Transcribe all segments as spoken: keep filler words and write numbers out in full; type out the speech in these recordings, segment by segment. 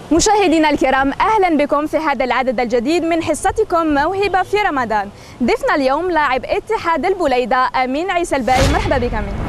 مشاهدينا الكرام، أهلا بكم في هذا العدد الجديد من حصتكم موهبة في رمضان. ضيفنا اليوم لاعب اتحاد البليدة أمين عيسى الباي. مرحبا بك أمين.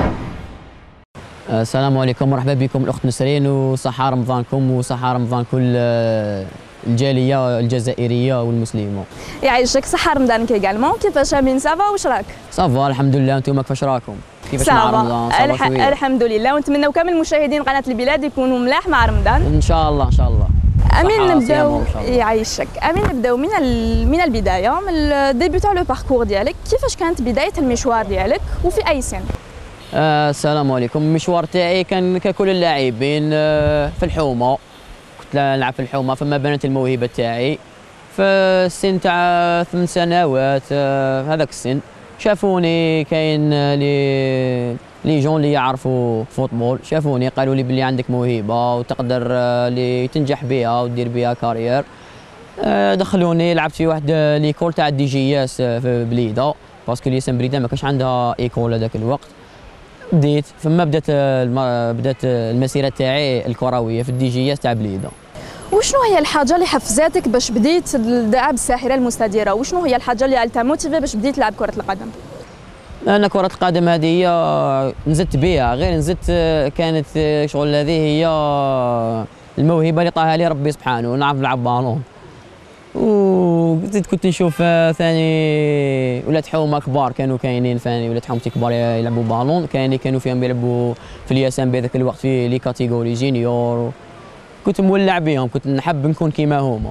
السلام عليكم، مرحبا بكم الأخت نسرين، وصحة رمضانكم وصحة رمضان كل الجالية الجزائرية والمسلمة. يعيشك، صحة رمضانك إيجالمون. كيفاش أمين؟ سافا واش راك؟ صافا الحمد لله. أنتم كيفاش راكم؟ كيفاش مع رمضان؟ الح... الحمد لله، ونتمنوا كامل مشاهدين قناة البلاد يكونوا ملاح مع رمضان إن شاء الله إن شاء الله. أمين نبداو، يعيشك أمين، نبداو من ال... من البداية، من ديبيوتون لو باركور ديالك. كيفاش كانت بداية المشوار ديالك وفي أي سن؟ آه السلام عليكم. المشوار تاعي كان ككل اللاعبين آه في الحومة، كنت نلعب في الحومة، فما بنت الموهبة تاعي في السن تاع ثمان سنوات. آه هذاك السن شافوني كاين لي لي جون اللي يعرفوا فوتبول، شافوني قالوا لي بلي عندك موهبة وتقدر اللي تنجح بها ودير بها كارير. آه دخلوني لعبت في واحد ليكول تاع دي جي اس في بليده، باسكو ليسان بليده ما كانش عندها ايكول هذاك الوقت. بديت فما بدات بدات المسيره تاعي الكرويه في الدي جي اس تاع بليده. وشنو هي الحاجه اللي حفزاتك باش بديت اللعب الساحره المستديره؟ وشنو هي الحاجه اللي علتها موتيفي باش بديت تلعب كره القدم؟ انا كره القدم هذه هي نزدت بها، غير نزدت كانت شغل هذه هي الموهبه اللي عطاها لي ربي سبحانه، نعرف نلعب بالون. وزيد كنت نشوف ثاني ولاد حومه كبار كانوا كاينين، ثاني ولاد حومتي كبار يلعبوا بالون، كاين كانوا فيهم يلعبوا في الياسان بي ذاك الوقت في لي كاتيجوري جينيور. كنت مولع بهم، كنت نحب نكون كيما هما،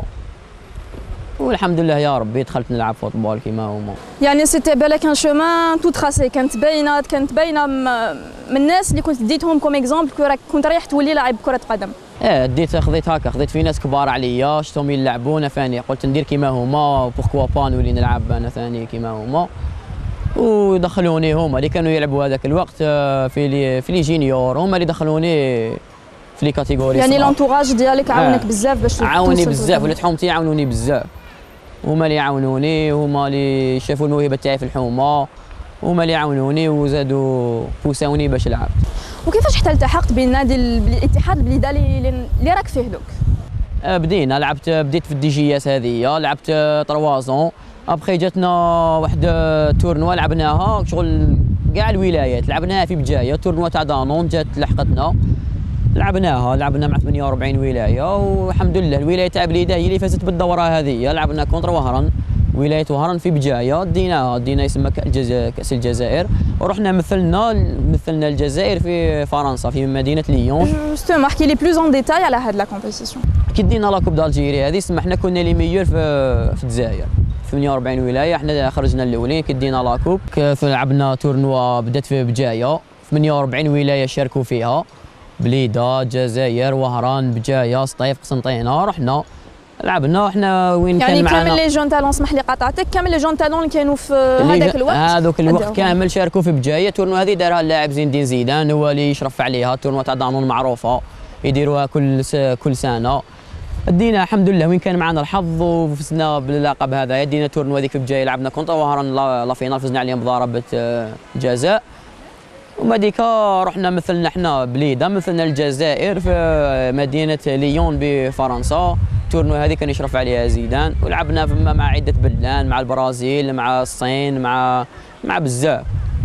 والحمد لله يا ربي دخلت نلعب فوتبول كيما هما. يعني سيتي بالك ان شومان تو تراسي، كانت باينه كانت باينه من الناس اللي كنت ديتهم كوم اكزومبل، كنت رايح تولي لاعب كره قدم. اه ديت خذيت هكا، خذيت في ناس كبار عليا شفتهم يلعبون ثاني، قلت ندير كيما هما، بوركوا با نولي نلعب انا ثاني كيما هما. ودخلوني هما اللي كانوا يلعبوا هذاك الوقت في لي في لي جينيور، هما اللي دخلوني في لي كاتيجوري. يعني لونتوراج ديالك عاونك آه. بزاف باش عاوني بزاف، ولاد حومتي يعاونوني بزاف، هما اللي يعاونوني، هما اللي شافوا الموهبه تاعي في الحومه، هما اللي يعاونوني وزادوا بوساوني باش لعبت. وكيفاش حتى التحقت بالنادي الاتحاد البليده اللي اللي راك فيه دوك؟ آه بدينا لعبت، بديت في الدي جي اس هذه، لعبت ثلاثة زون، ابخي جاتنا واحد تورنوا لعبناها شغل كاع الولايات، لعبناها في بجايه، تورنوا تاع دانون جات لحقتنا، لعبناها لعبنا مع ثمانية وأربعين ولايه، والحمد لله الولايه تاع بليده هي اللي فازت بالدوره هذه. لعبنا كونتر وهران، ولايه وهران في بجايه، ديناها دينا يسمى كاس الجزائر، ورحنا مثلنا مثلنا الجزائر في فرنسا في مدينه ليون. جوستومون احكي لي بلوز اون ديتاي على هاد لا كومبيتيسيون. كي دينا لا كوب دالجيري هذه سمحنا كنا لي ميور في في الجزائر، ثمانية وأربعين ولايه احنا خرجنا الاولين. كي دينا لا كوب لعبنا تورنوا بدات في بجايه، ثمانية وأربعين ولايه شاركوا فيها، بليده، الجزائر، وهران، بجايه، سطيف، قسنطينه. رحنا لعبنا احنا وين يعني كان معنا كامل لي جون تالون، اسمح لي قاطعتك، كامل لي جون تالون اللي كانوا في هذاك الوقت هذاك الوقت كامل شاركوا في بجايه. التورنوا هذه دارها اللاعب زين الدين زيدان، هو اللي يشرف عليها. التورنوا تاع دانون معروفه يديروها كل كل سنه. دينا الحمد لله وين كان معنا الحظ وفزنا باللقب هذا. دينا التورنوا هذيك في بجايه لعبنا كونتر وهران لا فينال، فزنا عليهم بضربه جزاء. وما ديك رحنا مثلنا احنا بليده، مثلنا الجزائر في مدينه ليون بفرنسا. التورنو هذه كان يشرف عليها زيدان، ولعبنا فما مع عده بلدان، مع البرازيل، مع الصين، مع مع بزاف.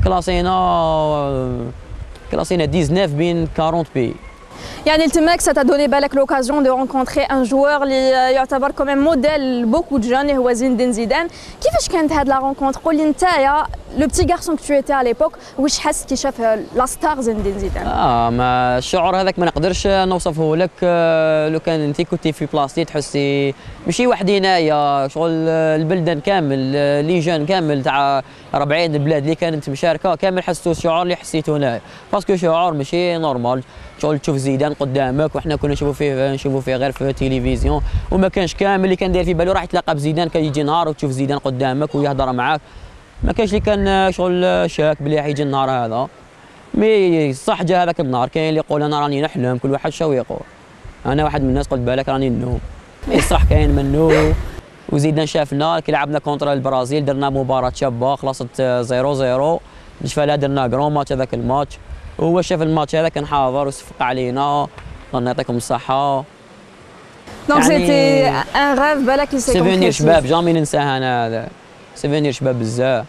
كلاسينا كلاسينا تسعة عشر بين أربعين بي. يعني تماك سا دوني بالك لوكازيون دو رونكونتري ان جوار اللي يعتبر كوميم موديل بوكو دو جون، هو زين الدين زيدان. كيفاش كانت هاد لا رونكونتر؟ قول لي نتايا لو بتي غارسون كو تو ايتي على ليبوك، واش حس كي شاف لا ستار زين الدين زيدان؟ اه ما الشعور هذاك ما نقدرش نوصفه لك. لو كان انت كنتي في بلاصتي تحسي ماشي وحدي هنايا، شغل البلدان كامل لي جون كامل تاع أربعين البلاد اللي كانت مشاركه كامل حسوا الشعور اللي حسيته هنايا، باسكو شعور ماشي نورمال. شغل تشوف زيدان قدامك، وحنا كنا نشوفوا فيه نشوفوا فيه غير في التلفزيون، وما كانش كامل اللي كان داير في بالو راح يتلاقى بزيدان. كان يجي نهار وتشوف زيدان قدامك ويهضر معاك، ما كانش اللي كان شغل شاك بلي راح يجي النهار هذا. مي صح جا هذاك النهار، كاين اللي يقول انا راني نحلم، كل واحد شو يقول. انا واحد من الناس قلت بالك راني نوم، مي صح كاين منو. وزيدان شافنا كي لعبنا كونتر البرازيل، درنا مباراه شابه خلصت صفر صفر، بالفعل درنا كرون ماتش هذاك الماتش. وهو شاف الماتش هذا كان حاضر وصفق علينا، الله يعطيكم الصحة. دونك سيتي ان راف بالك سي سيفينير شباب جامي ننساها انا هذا سيفينير شباب بزاف.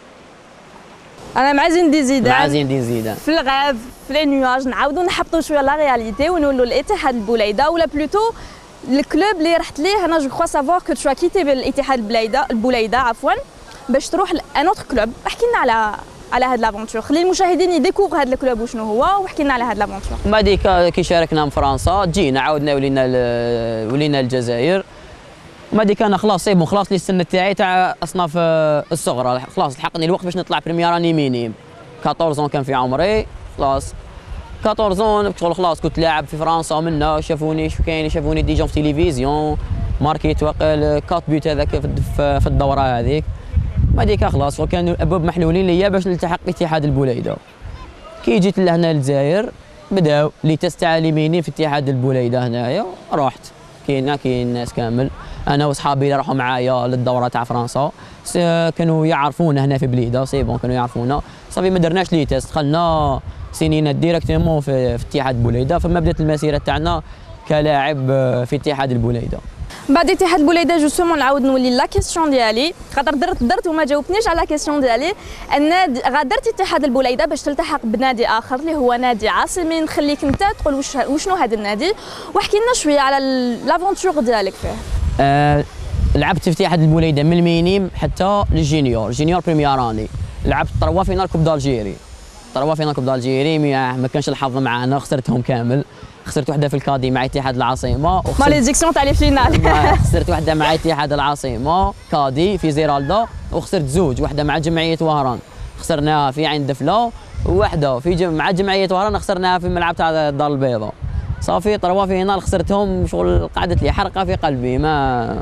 انا مع زين دين زيدان مع زين دين زيدان في الغاف في لي نواج نعاودوا نحبطوا شويه لا رياليتي ونقولوا الاتحاد البوليده ولا بلوتو الكلوب اللي رحت ليه. انا جو كخوا سافوار كو تو كيتي بالاتحاد البوليده البوليده عفوا باش تروح لان اوتر كلوب. احكي لنا على على هاد لافونتور، خلي المشاهدين يديكوفر هاد الكلوب وشنو هو واحكي لنا على هاد لافونتور. بعد كي شاركنا من فرنسا جينا عاودنا ولينا ولينا الجزائر. بعد كان خلاص سي بون خلاص لي السن تاعي تاع اصناف الصغرى خلاص لحقني الوقت باش نطلع بريمير اني مينيم. أربعطاش كان في عمري خلاص أربعطاش شغل خلاص كنت لاعب في فرنسا ومنا شافوني شو كاين شافوني ديجون في تلفزيون ماركيت واقل أربعة بيوت هذاك في الدوره هذيك. بعد خلاص كانوا الابواب محلولين ليا باش نلتحق باتحاد البوليده. كي جيت لهنا للجزائر بداو لي تستعلميني في اتحاد البوليده هنايا رحت كاين كاين الناس كامل انا وصحابي اللي راحوا معايا للدوره تاع فرنسا كانوا يعرفونا هنا في بليده سي بون كانوا يعرفونا صافي ما درناش لي تيست دخلنا سينينا ديريكتومون في, في اتحاد البوليده. فما بدات المسيره تاعنا كلاعب في اتحاد البوليده. بعد اتحاد البوليده جوستومون نعاود نولي لا كيسيون ديالي خاطر درت درت وما جاوبتنيش على لا كيسيون ديالي. النادي غادرت اتحاد البوليده باش تلتحق بنادي اخر اللي هو نادي عاصمي. نخليك انت تقول وش وشنو هذا النادي واحكي لنا شويه على لافونتور ديالك فيه. أه لعبت في اتحاد البوليده من المينيم حتى للجينيور جينيور بريميراني. لعبت تروا فينال كوب دالجيري تروا فينال كوب دالجيري ما كانش الحظ معانا خسرتهم كامل. خسرت وحده في الكادي مع اتحاد العاصمه ماليزيكسيون تاع لي فينال. خسرت وحده مع اتحاد العاصمه كادي في زيرالدا وخسرت زوج وحده مع جمعيه وهران خسرناها في عين دفله وواحده في جم... مع جمعيه وهران خسرناها في الملعب تاع الدار البيضاء. صافي تروا فينال خسرتهم شغل قعدت لي حرقه في قلبي ما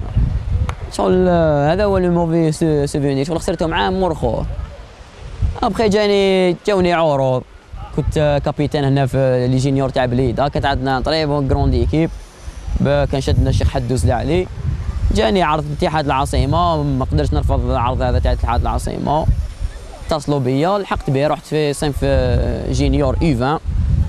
شغل هذا هو لو موفي سوفينير شغل خسرتهم عام مورخور. ابخي جاني جاوني عروض كنت كابيتان هنا في لي جينيور تاع بليده كانت عندنا طريبون كروند ايكيب كان شدنا الشيخ حدوس لعلي. جاني عرض اتحاد العاصمه ما قدرتش نرفض العرض هذا تاع اتحاد العاصمه اتصلوا بيا لحقت به رحت في صنف جينيور يو عشرين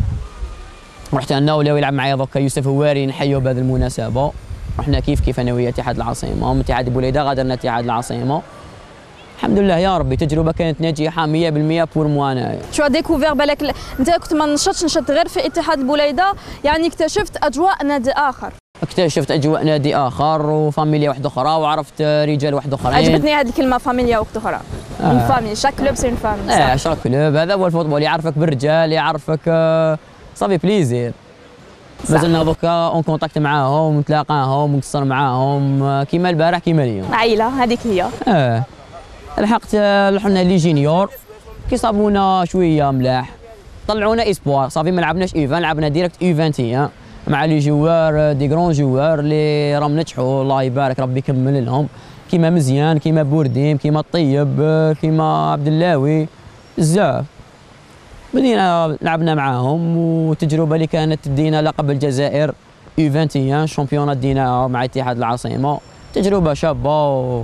رحت انا ولاو يلعب معايا دوكا يوسف هواري نحيو بهذه المناسبه. رحنا كيف كيف انا ويا اتحاد العاصمه من اتحاد بوليده غادرنا اتحاد العاصمه. الحمد لله يا ربي تجربه كانت ناجحه مية بالمية بور موا انايا. شو ديكوفير بالك ل... انت كنت ما نشطش نشط غير في اتحاد البوليده يعني اكتشفت اجواء نادي اخر. اكتشفت اجواء نادي اخر وفاميليا واحده اخرى وعرفت رجال واحده اخرين. عجبتني هذه الكلمه فاميليا واحده اخرى. اون فامي شاك كلوب سي اون فامي. اه شاك كلوب هذا هو الفوتبول يعرفك بالرجال يعرفك صافي بليزير. مازلنا دوكا اون كونتاكت معاهم ونتلاقاهم ونقصر معاهم كيما البارح كيما اليوم. عائله هذيك هي. اه لحقت رحنا لي جينيور كي صابونا شويه ملاح طلعونا اسبوار صافي ما لعبناش ايفان لعبنا ديريكت اي واحد وعشرين مع لي جوار دي غران جوار اللي راهم نجحوا الله يبارك ربي يكمل لهم كيما مزيان كيما بورديم كيما الطيب كيما عبد اللاوي بزاف. بدينا لعبنا معاهم وتجربه اللي كانت تدينا لقب الجزائر اي واحد وعشرين شامبيونات دينا مع اتحاد العاصمه تجربه شابه و...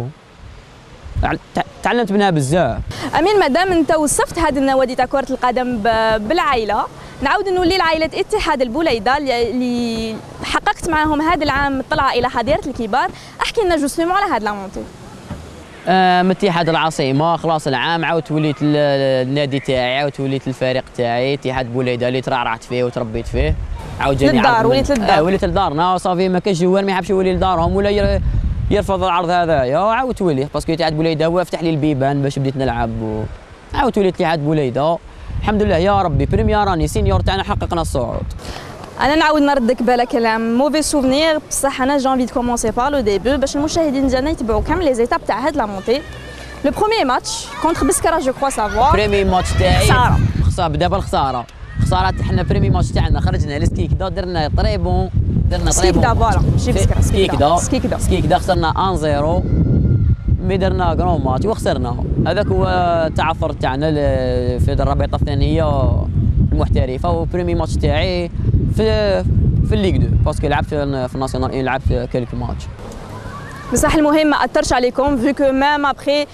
تعلمت منها بزاف. امين مادام انت وصفت هذه النوادي تاع كره القدم بالعائله نعاود نولي لعائله اتحاد البوليده اللي حققت معهم هذا العام الطلعه الى حظيره الكبار. احكي لنا جوستومون على هذا لامونتي. آه من اتحاد العاصمه خلاص العام عاودت وليت النادي تاعي عاودت وليت الفريق تاعي اتحاد بوليده اللي ترعرعت فيه وتربيت فيه عاود جاني للدار وليت للدار. آه وليت لدارنا وصافي ما كانش جوار ما يحبش يولي لدارهم ولا يرفض العرض هذايا عاودت ولي باسكو اتحاد بوليده هو فتح لي البيبان باش بديت نلعب و... عاودت وليت اتحاد بوليده الحمد لله يا ربي بريميراني سينيور تاعنا حققنا الصعود. انا نعاود نردك بالك كلام موفي سوفنير بصح انا جانفي دو كومونسي بار لو ديبي باش المشاهدين ديالنا يتبعوا كامل لي زيتاب تاع هاد لا مونتي. لو بروميير ماتش كونتر بسكرة جو كخوا سافوار. بريمي ماتش تاعي خساره خساره بدا بالخساره خساره حنا بريمي ماتش تاعنا خرجنا لسكيكدا درنا طريبون درنا طريبون سكيكدا فوالا ماشي بسكرة سكيكدا سكيكدا سكيكدا خسرنا واحد صفر مي درنا كرون ماتش وخسرنا. هذاك هو التعثر تاعنا في الرابطه الثانيه المحترفه وبريمي ماتش تاعي في في الليغ دو باسكو لعبت في الناسيونال لعبت كلك ماتش. بصح المهم ما اثرش عليكم فيكو مام ابخي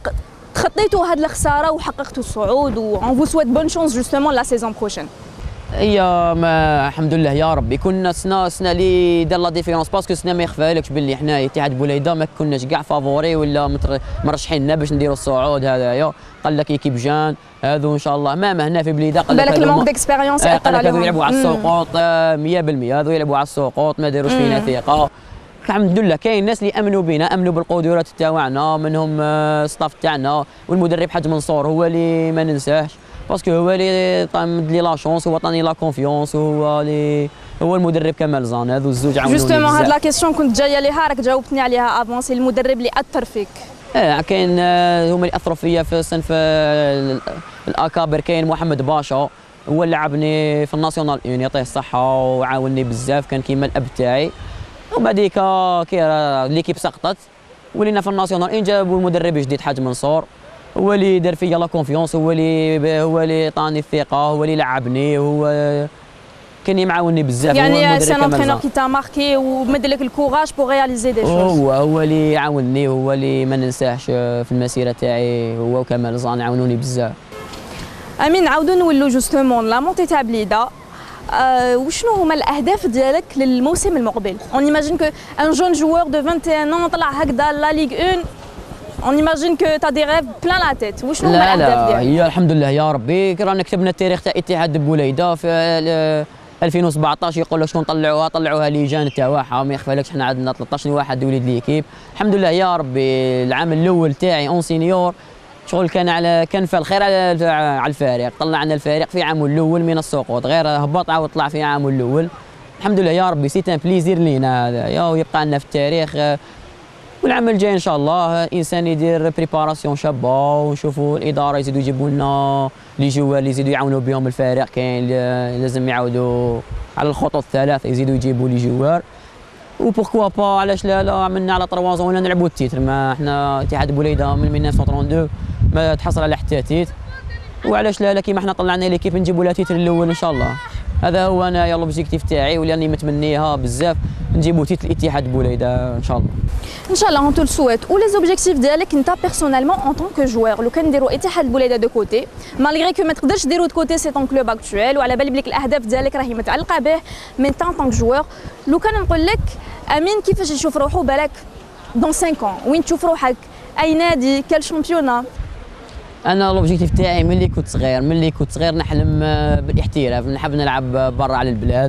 تخطيتوا هاد الخساره وحققتوا الصعود و اون فو سويت بون شونس جوستومون لا سيزون بروشين. هي ما الحمد لله يا ربي كنا سنا سنا اللي دار لا ديفيرونس باسكو سنا ما يخفالكش باللي حنايا اتحاد بوليده ما كناش كاع فافوري ولا مرشحين باش نديروا الصعود هذايا. قال لك ايكيب جان هذو ان شاء الله مهما هنا في بليده قال لك المونك ديكسبيريونس قال لك هذو يلعبوا على السقوط مية بالمية هذو يلعبوا على السقوط ما داروش فينا ثقه. الحمد لله كاين ناس اللي امنوا بنا امنوا بالقدرات تاعنا منهم ستاف تاعنا والمدرب حاج منصور هو اللي ما ننساهش باسكو هو اللي مد لي لا شونس هو عطاني لا كونفيونس هو اللي هو المدرب كمال زان هذو الزوج عاونوني جوستومون هاد لا كيسيون كنت جايه ليها راك جاوبتني عليها افونسي المدرب اللي اثر فيك. اه كاين هما اللي اثروا فيا في صنف الاكابر. كاين محمد باشا هو اللي لعبني في الناسيونال اون يعطيه الصحه وعاونني بزاف كان كيما الاب تاعي. وبعديك كي ليكيب سقطت ولينا في الناسيونال اون جابوا المدرب جديد حاج منصور هو اللي دار فيا لا كونفيونس هو اللي هو اللي عطاني الثقه هو اللي لعبني هو كان معاوني بزاف. يعني سي ان انترينور كي تا ماركي ومد لك الكوراج بور رياليزي دي شوز. هو هو اللي عاوني هو اللي ما ننساهش في المسيره تاعي هو وكمال زان عاونوني بزاف. امين نعاودو نولوا جوستومون لا مونتي تاع بليده. أه وشنو هما الاهداف ديالك للموسم المقبل؟ اون ايماجين كو ان جون جوور دو واحد وعشرين عام طلع هكذا لا ليغ واحد اون ايماجين كو تا دي ريف بلان لا تيت. وشنو هما الاهداف ديالك؟ لا لا هي الحمد لله يا ربي رانا كتبنا التاريخ تاع اتحاد بوليده في ألفين وسبعطاش يقول لك شكون طلعوها طلعوها لجان تاعها ما يخفالكش حنا عندنا ثلاثطاش واحد وليد ليكيب. الحمد لله يا ربي العام الاول تاعي اون سينيور شغل كان على كان فال خير على على الفريق طلعنا الفريق في عامه الاول من السقوط غير هبط عاود طلع في عامه الاول. الحمد لله يا ربي سيت ان بليزير لينا هذا يا ويبقى لنا في التاريخ. والعام الجاي ان شاء الله الانسان يدير بريباراسيون شابه ونشوفوا الاداره يزيدوا يجيبوا لنا لي جوار اللي يزيدوا يعاونوا بهم الفريق. كاين لازم يعاودوا على الخطوط الثلاث يزيدوا يجيبوا لي جوار وبوركوا با علاش لا لا عملنا على ثلاثة زون نلعبوا التيتر. ما احنا اتحاد بوليده من ألف وتسعمائة واثنين وثلاثين ما تحصل على حتى تيتر وعلاش لا لا كيما احنا طلعنا ليكيب نجيبوا لها تيتر الاول ان شاء الله. هذا هو انايا لوبجيكتيف تاعي واللي راني متمنيها بزاف نجيبوا تيتر الاتحاد بوليده ان شاء الله. ان شاء الله اون تو لو سويت. و لي زوبجيكتيف ديالك انت بيرسونيلمون اون طون كو جوار لو كان نديروا اتحاد بوليده دو كوتي مالغري كو ما تقدرش ديروا دو كوتي سي طون كلوب اكطويل وعلى بالي بليك الاهداف ديالك راهي متعلقه به مي انت اون طون جوار لو كان نقول لك امين كيفاش يشوف روحو بالك دون خمسة عام وين تشوف روحك اي نادي كال شامبيونا؟ انا لوبجيكتيف تاعي ملي كنت صغير ملي كنت صغير نحلم بالاحتراف نحب نلعب برا على البلاد.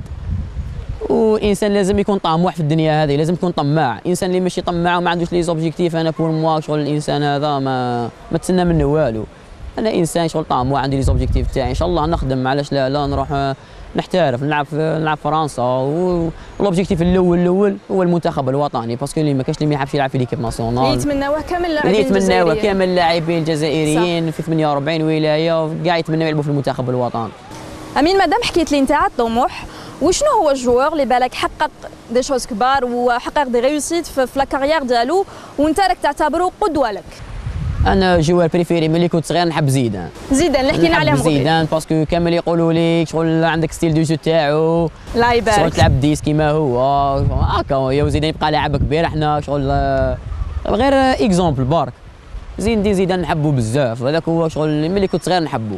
والانسان لازم يكون طموح في الدنيا هذه لازم يكون طماع. الانسان اللي ماشي طماع وما عندوش لي زوبجيكتيف انا بور موا شغل الانسان هذا ما ما تسنى منه والو. انا انسان شغل طموح عندي لي زوبجيكتيف تاعي ان شاء الله نخدم علاش لا لا نروح نحترف نلعب في نلعب فرنسا. والوبجيكتيف الاول الاول هو المنتخب الوطني باسكو اللي ما كاش اللي ما يحبش يلعب في ليكيب ناسيونال يتمناوه كامل اللاعبين يتمناوه كامل اللاعبين الجزائريين في ثمانية وأربعين ولايه كاع يتمناو يلعبوا في المنتخب الوطني. امين مادام حكيت لي نتاع الطموح وشنو هو الجوار اللي بالك حقق دي شوز كبار وحقق دي ريوسيت في لا كارير ديالو وانت راك تعتبره قدوه لك؟ انا جوار بريفيري ملي كنت صغير نحب زيدان. زيدان اللي حكينا عليه قبل زيدان باسكو كامل يقولوا لي شغل عندك ستيل دو جو تاعو لا يبارك شغل تلعب ديس كيما هو هكا يا زيدان يبقى لاعب كبير احنا شغل غير اكزومبل برك. زين دي زيدان نحبو بزاف هذاك هو شغل ملي كنت صغير نحبو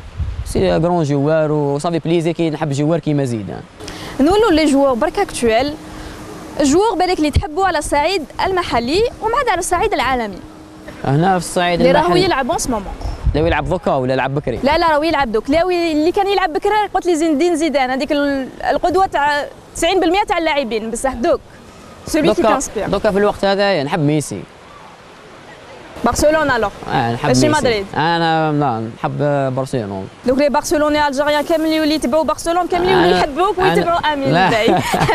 سي كرون جوار وصافي بليزير كي نحب جوار كيما زيدان. نقولوا لي جوار برك اكطويل جوار بالك اللي تحبوا على الصعيد المحلي ومعاد على الصعيد العالمي. هنا في الصعيد اللي راهو يلعب اون سمومون. لا يلعب دوكا ولا يلعب بكري؟ لا لا راهو يلعب دوك. لا اللي كان يلعب بكري قلت لي زين الدين زيدان هذيك القدوه تاع تسعين بالمئة تاع اللاعبين بصح دوك سولي كي تانسبير. دوكا في الوقت هذا نحب ميسي. برشلونه الوغ اه نحب ماشي ميسي. مدريد. انا لا نحب برشلونه. دوك لي برشلوني الجيريان كاملين يولي يتبعوا برشلونه كاملين يولي يحبوك ويتبعوا امين باي.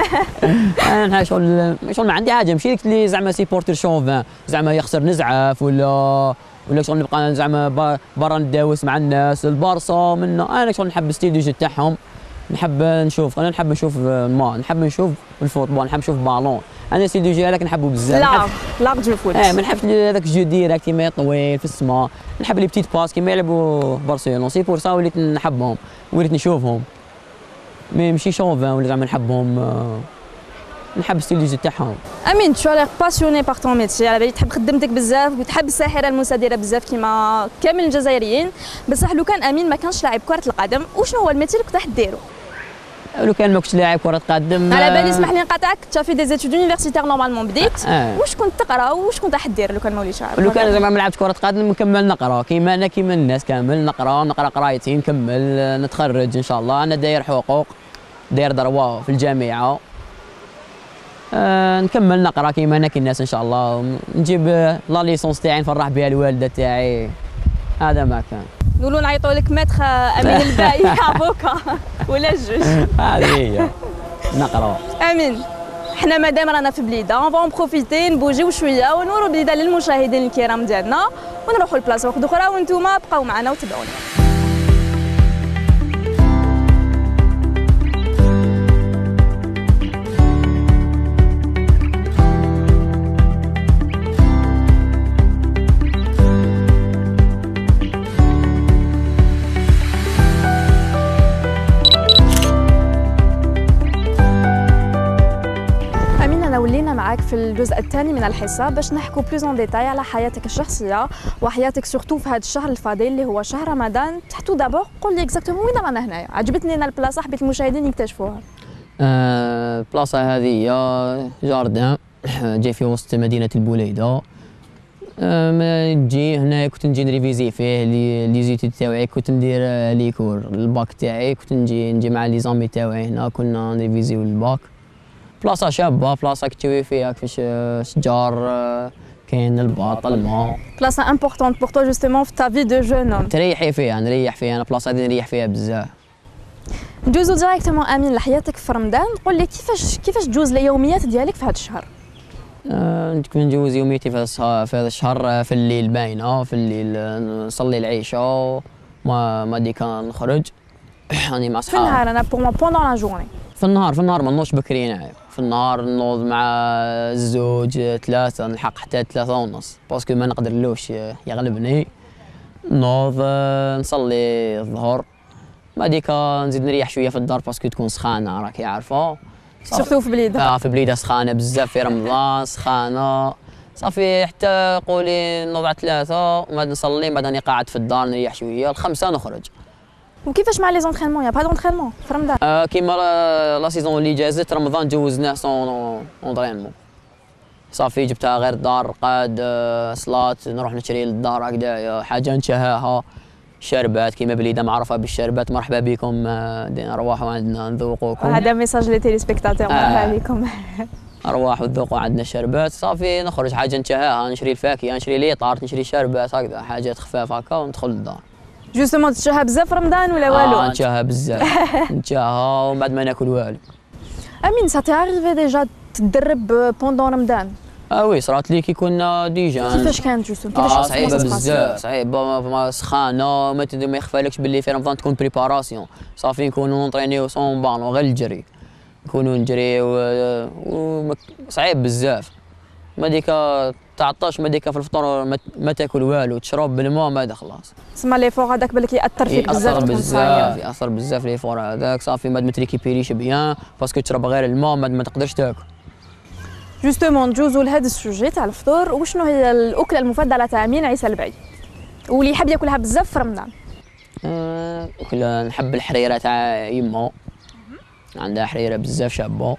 انا شغل شغل ما عندي حاجه ماشي ديك اللي زعما سيبورتر شونفان زعما يخسر نزعف ولا ولا شغل نبقى زعما برا نداوس مع الناس. البارسا منا انا شغل نحب ستيل دو جو تاعهم نحب نشوف انا نحب نشوف ما نحب نشوف الفوتبول نحب نشوف بالون. انا ستيل دو جو هذاك نحبه بزاف. لا لا جو فوت اه ما نحبش هذاك جو ديريكت كيما طويل في السماء. نحب لي بتيت باس كيما يلعبوا برشلونه سي بور سا وليت نحبهم وليت نشوفهم مي ماشي شونفان ولا زعما نحبهم نحب ستيل دي جو تاعهم. امين تو ليغ باسيوني باغ طون ميتي، على بالي تحب خدمتك بزاف وتحب الساحره المسادره بزاف كيما كامل الجزائريين، بصح لو كان امين ما كانش لاعب كره القدم وشنو هو الميتي اللي كنت راح ديرو؟ لو كان ما كنتش لاعب كره قدم على بالي اسمح لي نقاطعك، انت في دي زيتود يونيفرسيتير نورمالمون بديت آه. واش كنت تقرا واش كنت راح دير لو كان ما وليتش عارف؟ لو كان زعما ما لعبت كره قدم نكمل نقرا كيما انا كيما الناس كامل نقرا نقرا قرايتي نكمل نتخرج ان شاء الله. انا داير حقوق داير دروا في الجامعه أه نكمل نقرا كيما انا كي الناس ان شاء الله، نجيب لا ليسونس تاعي نفرح بها الوالده تاعي. هذا ما كان نقولوا نعيطوا لك ماتخ امين الباي افوكا ولا الجوج. هذه هي نقرا. امين حنا مادام رانا في بليده اون فون بروفيتي نبوجيو شويه ونورو بليده للمشاهدين الكرام ديالنا ونروحوا لبلاصه واحده اخرى وانتم بقاو معنا وتبعونا. ولينا معاك في الجزء الثاني من الحصه باش نحكوا بلوز اون ديتاي على حياتك الشخصيه وحياتك سورتو في هذا الشهر الفضيل اللي هو شهر رمضان. تحتو دابور قول لي اكزاكتومون وين رانا هنايا؟ عجبتني انا البلاصه حبيت المشاهدين يكتشفوها. آه البلاصه هذه هي جاردان جاي في وسط مدينه البوليده. آه نجي هنا كنت نجي نريفيزي فيه لي لي زيتود تاعي، كنت ندير لي كور الباك تاعي، كنت نجي نجي مع لي زامي تاعي هنا كنا نريفيزيو الباك. بلاصة شابة، بلاصة كتشوي فيها كيفاش شجار كاين الباط الماء. بلاصة امبورطونت بور توا جوستومون في تا في دو جون هوم. تريحي فيها نريح فيها، انا بلاصة هذه نريح فيها بزاف. ندوزو ديريكتومون امين لحياتك في رمضان، قول لي كيفاش كيفاش تجوز اليوميات ديالك في هذا الشهر؟ آه كنت نجوز يوميتي في هذا في هذا الشهر في الليل باينة، في الليل نصلي العشاء ما ما ديك نخرج راني مع صحابي. في النهار انا بور مون بوندون لا جورني. في النهار في النهار ما نوضش بكري نعم. في النهار نوض مع الزوج ثلاثة نلحق حتى ثلاثة ونص باسكو ما نقدرلوش يغلبني. نوض نصلي الظهر بعديك نزيد نريح شوية في الدار باسكو تكون سخانة راكي عارفة. سورتو في بليدة. اه في بليدة سخانة بزاف في رمضان سخانة صافي حتى قولي نوض على ثلاثة وبعد نصلي بعد راني قاعد في الدار نريح شوية الخمسة نخرج. وكيفاش مع لي زونطرينمون؟ يا با دونطرينمون في رمضان؟ آه كيما لا سيزون اللي جازت رمضان جوزناه سون اونطرينمون صافي جبتها غير الدار قاد آه صلاة نروح نشري للدار هكذايا حاجة نشهاها شربات كيما بليده معروفة بالشربات. مرحبا بكم آه نروحوا عندنا نذوقوكم. هذا ميساج لي تيليسبيكتاتور مرحبا آه بكم. ارواحوا تذوقوا عندنا شربات صافي نخرج حاجة نشهاها نشري الفاكهة نشري ليطارت نشري شربات هكذا حاجات خفافة هكا وندخل للدار. جوستومون تشهى بزاف رمضان ولا والو؟ اه نتشهى بزاف نتشهى ومن بعد ما ناكل والو. امين سا تي اريفي ديجا تدرب بوندون رمضان؟ اه وي صرات لي كي كنا ديجا. كيفاش كانت جوستومون؟ كيفاش اه صعيبه بزاف صعيبه سخانه ما ما يخفالكش باللي في رمضان تكون بريباراسيون صافي نكونوا نونطرينيو سون بالون غير الجري نكونوا نجريو و صعيب بزاف ما ديك تعطش ما ديك في الفطور ما, ما تاكل والو تشرب بالماء ما خلاص. تسمى لي فور هذاك بالك ياثر فيك بزاف. ياثر بزاف ياثر بزاف لي فور هذاك صافي ما تريكيبيريش بيان باسكو تشرب غير الماء ما تقدرش تاكل. جوستومون ندوزو لهذا السوجي تاع الفطور. وشنو هي الاكله المفضله تاع امين عيسى البعي واللي يحب ياكلها بزاف في رمضان؟ أه نحب الحريره تاع يما عندها حريره بزاف شابه.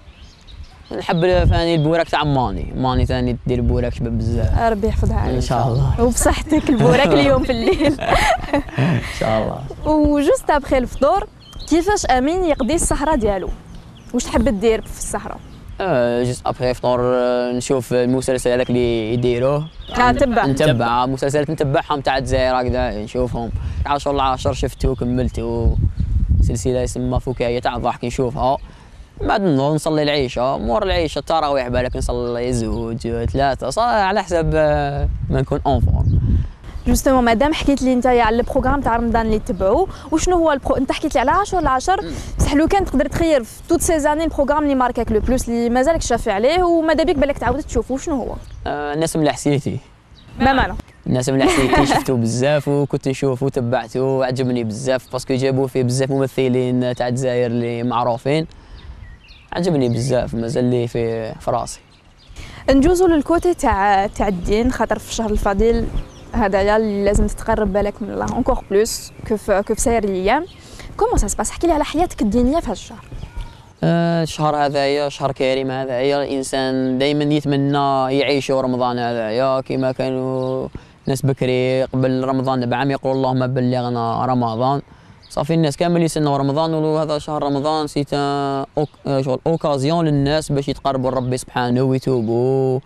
نحب ثاني البوراك تاع ماني ماني ثاني دير بوراك شباب بزاف. ربي يحفظها عليك ان شاء الله وبصحتك البوراك اليوم في الليل ان شاء الله. وجوست ابخي الفطور كيفاش امين يقضي السهره ديالو؟ واش تحب دير في السهره؟ اه جوست ابخي الفطور نشوف المسلسل هذاك اللي يديروه نتبع نتبع مسلسلات نتبعهم تاع الجزائر هكذا نشوفهم. عشرة العشر شفتو كملتو سلسله يسمى فكاهيه تاع الضحك نشوفها. بعد نوض نصلي العشاء مور العشاء التراويح بالك نصلي زوج ثلاثه صار على حسب ما نكون اون فورم. جوستومون مادام حكيت لي نتايا على البروغرام تاع رمضان اللي تبعوه وشنو هو البرو... انت حكيت لي على عشرة العشر بصح لو كان تقدر تخير في توت سي زاني البروغرام اللي ماركاك لو بلوس اللي مازالك شافي عليه وماذا بيك بالك تعاود تشوفه شنو هو؟ آه الناس ملي حسيتي ما معنى؟ الناس ملي حسيتي شفتو بزاف وكنت نشوفو وتبعتو وعجبني بزاف باسكو جابوا فيه بزاف ممثلين تاع الجزائر اللي معروفين عجبني بزاف مازال لي في في راسي. نجوزو للكوتي تاع تاع الدين، خاطر في الشهر الفضيل هدايا اللي لازم تتقرب بالك من الله اونكور بلوس كيف كيف ساير الايام. كومون سا سباس؟ احكي لي على حياتك الدينيه في هذا الشهر. آه الشهر هذايا شهر كريم هذايا، الانسان دائما يتمنى يعيشوا رمضان هذايا كما كانوا ناس بكري قبل رمضان بعام يقول اللهم بلغنا رمضان. صافي الناس كامل يستناو رمضان، وهذا شهر رمضان سي أوك... شغل اوكازيون للناس باش يتقربوا لربي سبحانه ويتوبوا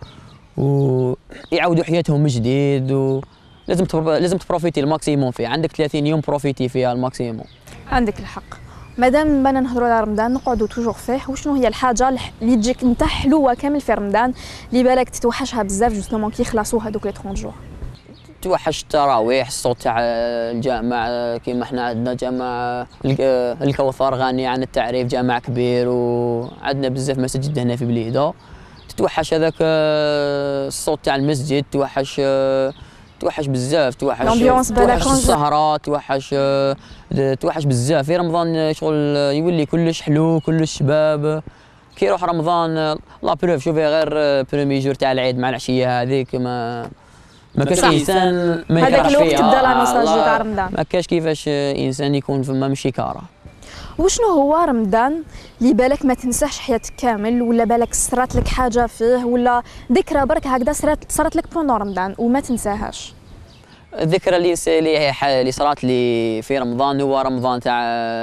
ويعاودوا حياتهم من جديد. ولازم تبر... لازم تبروفيتي الماكسيموم فيه، عندك ثلاثين يوم بروفيتي فيها الماكسيموم. عندك الحق. مادام بنا نهضروا على رمضان نقعدوا توجور فيه، وشنو هي الحاجه اللي تجيك انت حلوه كامل في رمضان اللي بالك تتوحشها بزاف جوستومون كي يخلصوا هذوك لي ثلاثين جور؟ توحش التراويح، الصوت تاع الجامع كيما احنا عندنا جامع الكوثر غني عن التعريف، جامع كبير وعندنا بزاف مساجد هنا في بليده. تتوحش هذاك الصوت تاع المسجد، توحش توحش بزاف، توحش توحش السهرات، توحش توحش بزاف في رمضان. شغل يولي كلش حلو كلش شباب. كي يروح رمضان لا بروف شوفي غير برومي جور تاع العيد مع العشيه هذيك ما ما كاش انسان ما يكرهش فيها. هذاك الوقت تبدا لا نوستالجي تاع رمضان، ما كاش كيفاش انسان يكون فما ماشي كاره. وشنو هو رمضان اللي بالك ما تنساش حياتك كامل، ولا بالك صرات لك حاجه فيه، ولا ذكرى برك هكذا صرات صرات لك بوندون رمضان وما تنساهاش؟ الذكرى اللي اللي صرات لي في رمضان هو رمضان تاع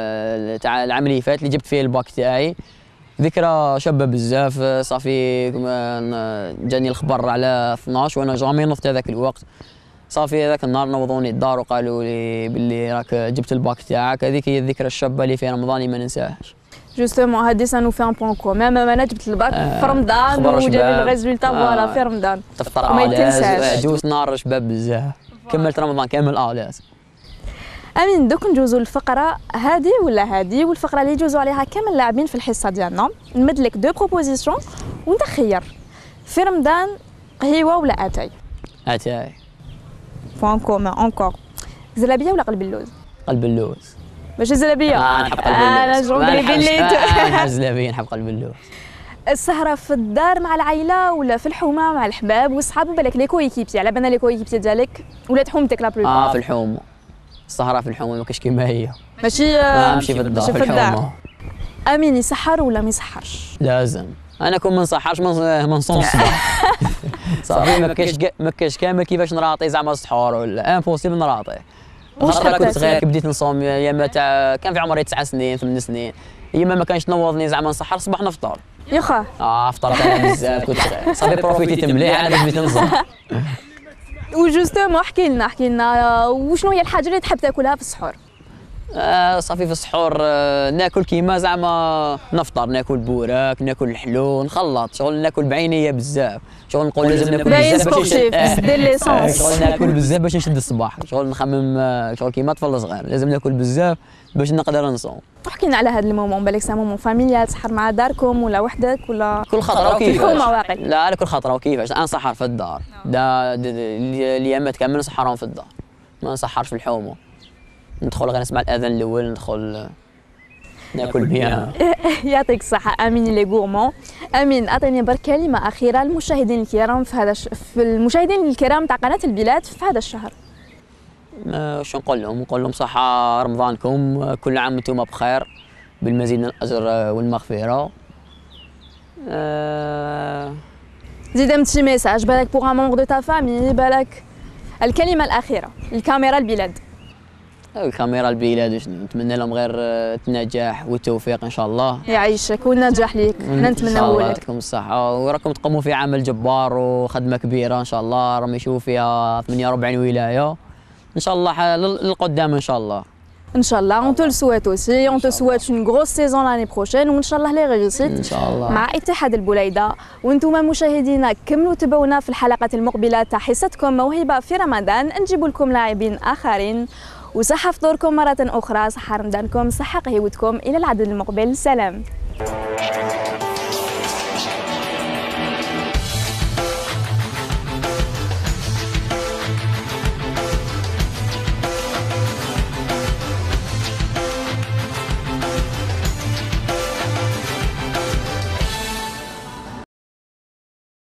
تاع العام اللي فات اللي جبت فيه الباك تاعي. ذكرى شابه بزاف. صافي جاني الخبر على اثناش وانا جامي نضت هذاك الوقت. صافي هذاك النهار نوضوني الدار وقالوا لي باللي راك جبت الباك تاعك. هذيك هي الذكرى الشابه اللي في رمضان اللي ما ننساهاش. جوستومون هادي سا نو في ان بوان كومون، انا جبت الباك في رمضان وجاب الريزولتا فوالا في رمضان وما يتنساش. جوز نهار شباب بزاف، كملت رمضان كامل الاز. امين دوك ندوزو الفقره هادي ولا هادي، والفقره اللي يجوزوا عليها كامل اللاعبين في الحصه ديالنا. نمد لك دو بروبوزيسيون وانت خير في رمضان، قهيوه ولا اتاي؟ اتاي. بوان كومون اونكور. زلابيه ولا قلب اللوز؟ قلب اللوز. ماشي زلابيه؟ آه نحب قلب اللوز. انا جونغلي بليت. نحب زلابيه نحب قلب اللوز. السهره في الدار مع العائله ولا في الحومه مع الحباب والصحاب بالك لي كويكيبتي؟ على بالنا لي كويكيبتي ديالك ولاد حومتك لا بلو؟ اه في الحومه. السهره في الحومه ما كاش كيما هي. ماشي ماشي في الدار في الحومه. امين يسحر ولا ما يسحرش؟ لازم. انا كون ما نسحرش ما نصومش الصباح. صافي ما كاش ما كاش كامل كيفاش نراطي زعما السحور ولا امبوسيبل نراطي. خاطر كنت صغير كي بديت نصوم ياما تاع كان في عمري تسع سنين ثمان سنين، يما ما كانش نوضني زعما نسحر الصباح نفطر. يخا اه فطرت انا بزاف كنت صغير. صافي بروفيتيت مليح عاد بديت نصوم. وجوستومون احكي لنا احكي لنا وشنو هي الحاجه اللي تحب تاكلها في السحور؟ آه صافي في السحور آه ناكل كيما زعما نفطر، ناكل بوراك ناكل الحلو نخلط، شغل ناكل بعينيا بزاف، شغل نقول لازم ناكل بزاف باش نشد دير ليسونس، شغل ناكل بزاف باش نشد الصباح، شغل نخمم آه شغل كيما طفل صغير لازم ناكل بزاف باش نقدر نصوم. احكي لنا على هذا المومون، بالك سا مومون فاميليال تسحر مع داركم ولا وحدك ولا كل خطره وكيفاش؟ واقع لا كل خطره وكيفاش، انا نسحر في الدار، دا الايامات كامل نسحرهم في الدار، ما نسحرش في الحومه. ندخل غير نسمع الاذان الاول ندخل ناكل بيان. يعطيك الصحه امين لي غورمون. امين اعطيني برك كلمه اخيره للمشاهدين الكرام في هذا ش... في المشاهدين الكرام تاع قناه البلاد في هذا الشهر. شو نقول لهم؟ نقول لهم صحه رمضانكم، كل عام وانتم بخير بالمزيد من الاجر والمغفره. أه... زيد un petit message بالك pour un membre de ta famille، بالك الكلمه الاخيره الكاميرا البلاد. الكاميرا البلاد نتمنى لهم غير النجاح والتوفيق ان شاء الله. يعيشك والنجاح ليك، حنا نتمناو لك. يعطيكم الصحة وراكم تقوموا في عمل جبار وخدمة كبيرة ان شاء الله، راهم يشوفوا فيها ثمانية وأربعين ولاية ان شاء الله للقدام ان شاء الله. ان شاء الله on te le souhaite aussi, on te souhaite une grosse saison l'année prochaine وان شاء الله لي ريوسيت ان شاء الله مع اتحاد البليده. وانتم مشاهدينا كملوا تابعونا في الحلقات المقبله تاع حصتكم موهبه في رمضان، نجيب لكم لاعبين اخرين. وصحة فطوركم مرة أخرى، صحة رمضانكم، صحة قهوتكم، إلى العدد المقبل، سلام.